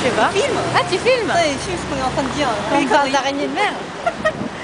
Je sais pas. Film. Ah, tu filmes? Ouais, je sais ce qu'on est en train de dire. On parle d'araignée de mer.